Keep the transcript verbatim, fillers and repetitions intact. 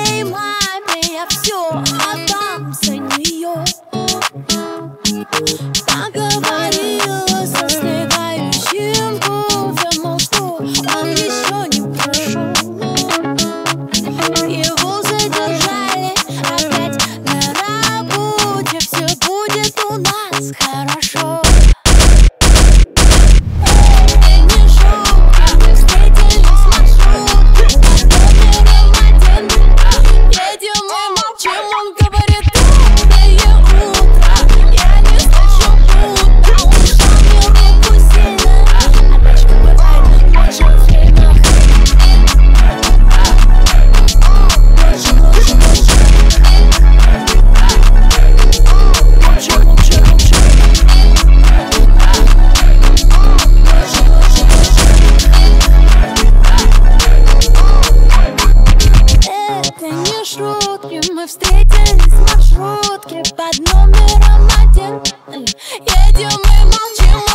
своей маме я все отдам за нее. Поговорила со следующим кофе, мол, что он еще не прошел. Его задержали опять на работе, все будет у нас хорошо. Это не шутка, мы встретились в маршрутке под номером один. Едем и молчим, он говорит: доброе утро. Я не слышу утро, он шел руку сильно. А дальше бывает больше время. Больше, больше, больше. Больше, больше, больше. Это не шутки, мы встретились в маршрутке под номером один. Едем и молчим.